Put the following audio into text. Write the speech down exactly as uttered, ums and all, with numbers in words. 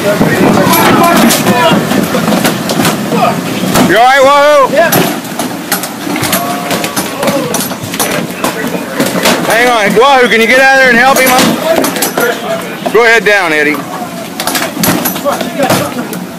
You alright, Wahoo? Yeah. Hang on. Wahoo, can you get out of there and help him? Go ahead down, Eddie.